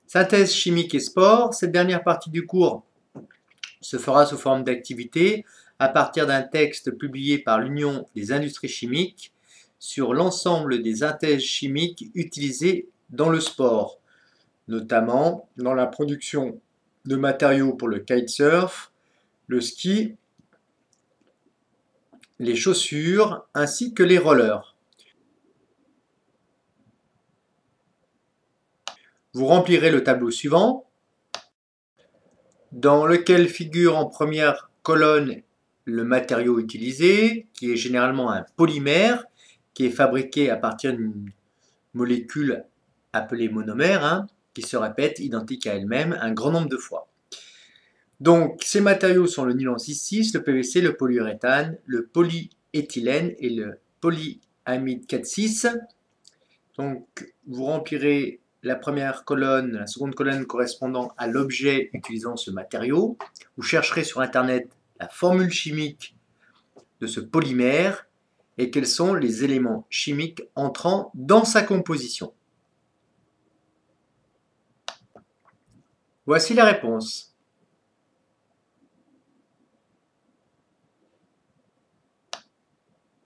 Synthèse chimique et sport. Cette dernière partie du cours se fera sous forme d'activité à partir d'un texte publié par l'Union des industries chimiques sur l'ensemble des synthèses chimiques utilisées dans le sport, notamment dans la production de matériaux pour le kitesurf, le ski, les chaussures ainsi que les rollers. Vous remplirez le tableau suivant, dans lequel figure en première colonne le matériau utilisé, qui est généralement un polymère, qui est fabriqué à partir d'une molécule appelée monomère, qui se répète identique à elle-même un grand nombre de fois. Donc ces matériaux sont le nylon 6,6, le PVC, le polyuréthane, le polyéthylène et le polyamide 4,6. Donc vous remplirez la première colonne, la seconde colonne correspondant à l'objet utilisant ce matériau. Vous chercherez sur internet la formule chimique de ce polymère et quels sont les éléments chimiques entrant dans sa composition. Voici la réponse.